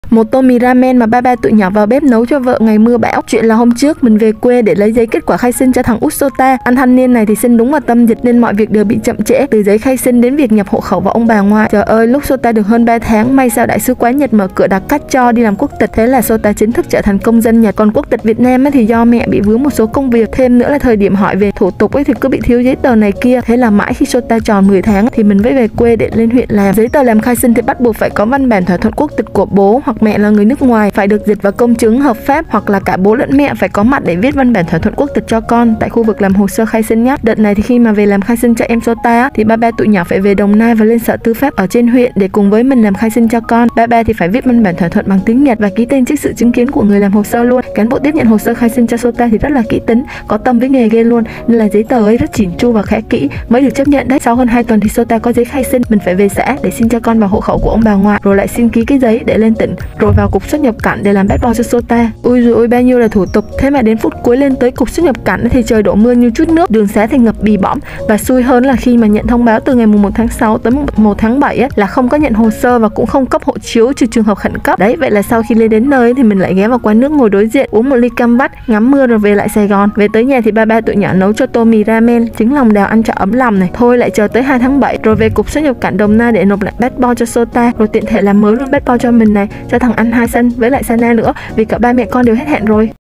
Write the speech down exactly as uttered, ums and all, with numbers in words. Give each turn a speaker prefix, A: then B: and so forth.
A: Một tô mì ramen mà ba ba tụi nhỏ vào bếp nấu cho vợ ngày mưa bão. Chuyện là hôm trước mình về quê để lấy giấy kết quả khai sinh cho thằng út Sota. Anh thanh niên này thì sinh đúng vào tâm dịch nên mọi việc đều bị chậm trễ, từ giấy khai sinh đến việc nhập hộ khẩu và ông bà ngoại. Trời ơi, lúc Sota được hơn ba tháng, may sao đại sứ quán Nhật mở cửa đặt cách cho đi làm quốc tịch. Thế là Sota chính thức trở thành công dân Nhật. Còn quốc tịch Việt Nam ấy thì do mẹ bị vướng một số công việc, thêm nữa là thời điểm hỏi về thủ tục ấy thì cứ bị thiếu giấy tờ này kia. Thế là mãi khi Sota tròn mười tháng thì mình mới về quê để lên huyện làm. Giấy tờ làm khai sinh thì bắt buộc phải có văn bản thỏa thuận quốc tịch của bố hoặc mẹ là người nước ngoài, phải được dịch và công chứng hợp pháp, hoặc là cả bố lẫn mẹ phải có mặt để viết văn bản thỏa thuận quốc tịch cho con tại khu vực làm hồ sơ khai sinh nhé. Đợt này thì khi mà về làm khai sinh cho em Sota thì ba ba tụi nhỏ phải về Đồng Nai và lên sở tư pháp ở trên huyện để cùng với mình làm khai sinh cho con. Ba ba thì phải viết văn bản thỏa thuận bằng tiếng Nhật và ký tên trước sự chứng kiến của người làm hồ sơ luôn. Cán bộ tiếp nhận hồ sơ khai sinh cho Sota thì rất là kỹ tính, có tâm với nghề ghê luôn, nên là giấy tờ ấy rất chỉn chu và khá kỹ mới được chấp nhận đấy. Sau hơn hai tuần thì Sota có giấy khai sinh, mình phải về xã để xin cho con vào hộ khẩu của ông bà ngoại, rồi lại xin ký cái giấy để lên tỉnh, rồi vào cục xuất nhập cảnh để làm passport cho Sota. Ui rồi ôi, bao nhiêu là thủ tục. Thế mà đến phút cuối lên tới cục xuất nhập cảnh thì trời đổ mưa như chút nước, đường xá thì ngập bì bõm, và xui hơn là khi mà nhận thông báo từ ngày mùng một tháng sáu tới mùng một tháng bảy ấy, là không có nhận hồ sơ và cũng không cấp hộ chiếu trừ trường hợp khẩn cấp. Đấy, vậy là sau khi lên đến nơi thì mình lại ghé vào quán nước ngồi đối diện uống một ly cam vắt, ngắm mưa rồi về lại Sài Gòn. Về tới nhà thì ba ba tụi nhỏ nấu cho tô mì ramen, trứng lòng đào ăn cho ấm lòng này. Thôi lại chờ tới hai tháng bảy rồi về cục xuất nhập cảnh Đồng Nai để nộp lại passport cho Sota, rồi tiện thể làm mới luôn passport cho mình này, cho thằng anh Hai Sân với lại Sana nữa, vì cả ba mẹ con đều hết hạn rồi.